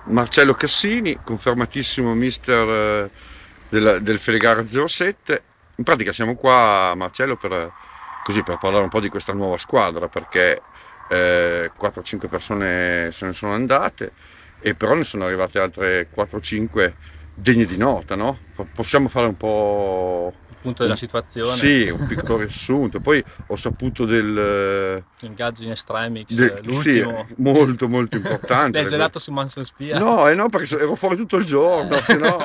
Marcello Cassini, confermatissimo mister del Felegara 07. In pratica siamo qua, Marcello, così, per parlare un po' di questa nuova squadra, perché 4-5 persone se ne sono andate e però ne sono arrivate altre 4-5 degne di nota, no? Possiamo fare un po'... Il punto della situazione. Sì, un piccolo riassunto. Poi ho saputo Ingaggio in Extremix, sì, l'ultimo molto molto importante. del gelato su Manso Spia. No, no, perché ero fuori tutto il giorno, se no...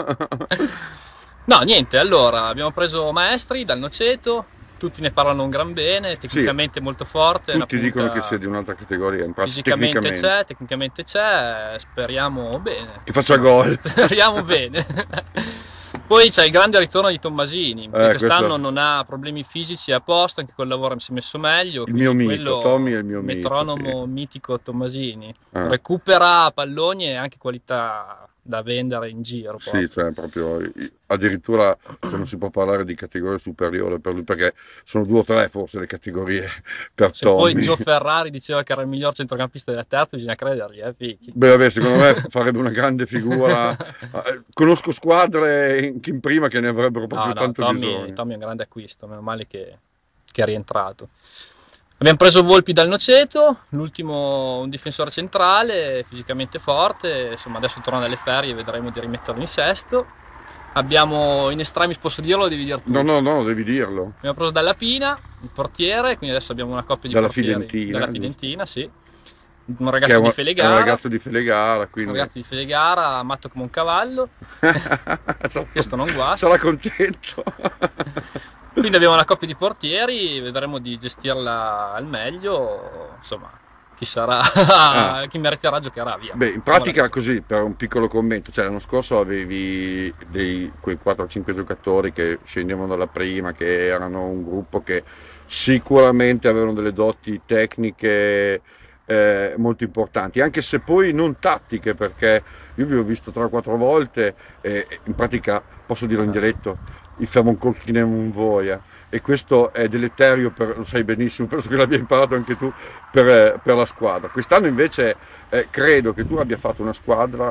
No, niente, allora abbiamo preso Maestri dal Noceto, tutti ne parlano un gran bene, tecnicamente molto forte. Tutti dicono che sia di un'altra categoria, in pratica Fisicamente tecnicamente c'è, speriamo bene. Che faccia gol. Speriamo bene. Poi c'è il grande ritorno di Tommasini, che quest'anno questo... non ha problemi fisici, è a posto, anche col lavoro si è messo meglio. Il mio mito, quello, Tommy è il mio metronomo mito, mitico Tommasini. Recupera palloni e anche qualità da vendere in giro. Sì, cioè proprio addirittura non si può parlare di categoria superiore per lui, perché sono 2 o 3 forse le categorie per Se Tommy. poi Gio Ferrari diceva che era il miglior centrocampista della terza, bisogna credergli, Picchi. Beh, vabbè, secondo me farebbe una grande figura. Conosco squadre in prima che ne avrebbero proprio tanto bisogno. Tommy è un grande acquisto, meno male che è rientrato. Abbiamo preso Volpi dal Noceto, l'ultimo un difensore centrale, fisicamente forte, insomma adesso torna dalle ferie e vedremo di rimetterlo in sesto. Abbiamo in Extremis, posso dirlo o devi dire tu? No, devi dirlo. Abbiamo preso Dalla Pina, il portiere, quindi adesso abbiamo una coppia di portieri. Dalla Fidentina, sì. Un ragazzo di Felegara. Un ragazzo di Felegara, quindi... Un ragazzo di Felegara, matto come un cavallo. Questo non guasta. Sarà contento. Quindi abbiamo una coppia di portieri, vedremo di gestirla al meglio, insomma, chi sarà, chi meriterà giocherà, via. Beh, in pratica così, per un piccolo commento, cioè l'anno scorso avevi quei 4-5 giocatori che scendevano dalla prima, che erano un gruppo che sicuramente avevano delle doti tecniche molto importanti, anche se poi non tattiche, perché io vi ho visto 3 o 4 volte e in pratica, posso dire in dialetto, il famo un colchine un voia, e questo è deleterio, lo sai benissimo, penso che l'abbia imparato anche tu, per la squadra. Quest'anno invece credo che tu abbia fatto una squadra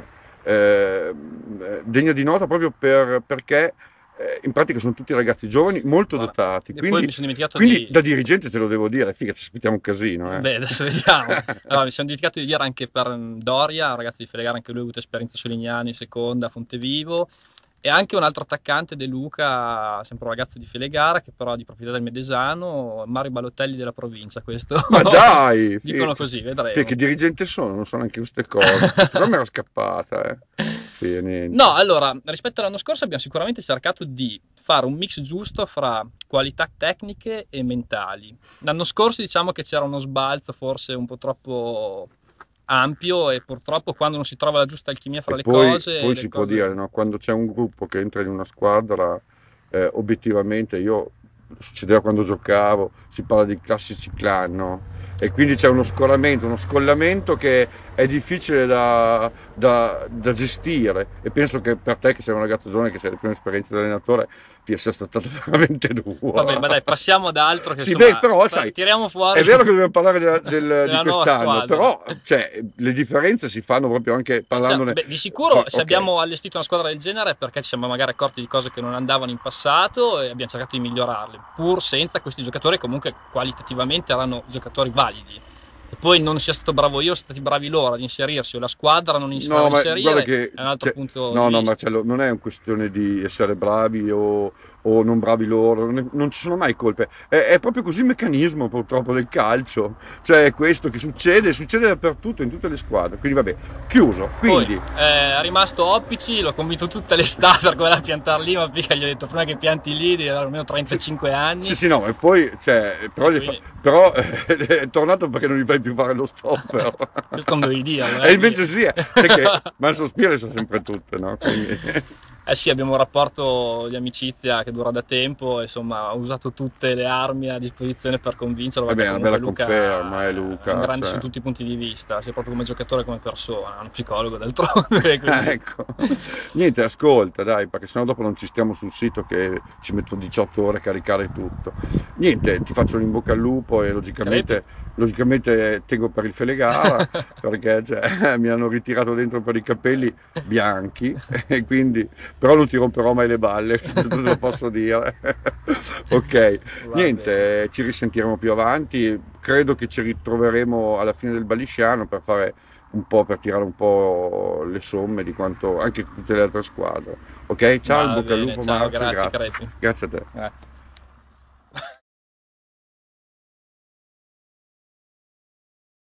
degna di nota proprio perché in pratica sono tutti ragazzi giovani, molto dotati, quindi da dirigente te lo devo dire, figa, ci aspettiamo un casino. Beh, adesso vediamo. Allora, mi sono dimenticato di dire anche per Doria, un ragazzo di Felegara, anche lui ha avuto esperienza su Lignano in seconda, a Fontevivo. E anche un altro attaccante, De Luca, sempre un ragazzo di Felegara, che però è di proprietà del Medesano, Mario Balotelli della provincia, questo. Ma dai! Dicono così, vedremo. Che dirigente sono? Non so neanche queste cose. Questa qua mi era scappata, Sì, no, allora, rispetto all'anno scorso abbiamo sicuramente cercato di fare un mix giusto fra qualità tecniche e mentali. L'anno scorso diciamo che c'era uno sbalzo forse un po' troppo ampio e purtroppo quando non si trova la giusta alchimia fra le cose... Poi si può dire, no? Quando c'è un gruppo che entra in una squadra, obiettivamente, succedeva quando giocavo, si parla di classici clan, no? E quindi c'è uno scollamento che è difficile da gestire, e penso che per te, che sei un ragazzo giovane, che sei la prima esperienza di allenatore, ti sia stata veramente dura. Vabbè, ma dai, passiamo da altro che sì, insomma, beh, però sai, tiriamo fuori. è vero che dobbiamo parlare di quest'anno, squadra. però cioè, le differenze si fanno proprio anche parlandone. Beh, di sicuro se abbiamo allestito una squadra del genere è perché ci siamo magari accorti di cose che non andavano in passato e abbiamo cercato di migliorarle, pur senza questi giocatori comunque qualitativamente erano giocatori validi. E poi non sia stato bravo io, sono stati bravi loro ad inserirsi, o la squadra non inserire, è un altro punto di vista. Marcello, non è una questione di essere bravi o non bravi loro, non ci sono mai colpe, è proprio così il meccanismo purtroppo del calcio, cioè è questo che succede dappertutto, in tutte le squadre, quindi vabbè, chiuso. Quindi poi, è rimasto Oppici, l'ho convinto tutta l'estate per andare a piantare lì, ma mica gli ho detto prima che pianti lì devi avere almeno 35 anni. Sì, no, e poi, però è tornato perché non gli fai più fare lo stopper. Questo non dovevi dirlo. E invece sì, perché Manso Spia le sa sempre tutte, no? Quindi... Eh sì, abbiamo un rapporto di amicizia che dura da tempo, insomma, ho usato tutte le armi a disposizione per convincerlo, Va perché bene, una bella comunque conferma, Luca è un Luca, grande su cioè. tutti i punti di vista, sia proprio come giocatore che come persona, è uno psicologo d'altronde, quindi... Ecco, niente, ascolta, dai, perché sennò dopo non ci stiamo sul sito che ci metto 18 ore a caricare tutto. Niente, ti faccio l'in bocca al lupo e Crepi? logicamente tengo per il Felegara, perché cioè, mi hanno ritirato dentro per i capelli bianchi, e quindi, però non ti romperò mai le balle, questo te lo posso dire. Ok, Va bene. niente, ci risentiremo più avanti, credo che ci ritroveremo alla fine del Balisciano per fare un po', per tirare un po' le somme di quanto anche tutte le altre squadre. Ok, ciao, in Va bocca al bene, lupo ciao, Marzio, grazie grazie. Crepi. Grazie a te. Grazie.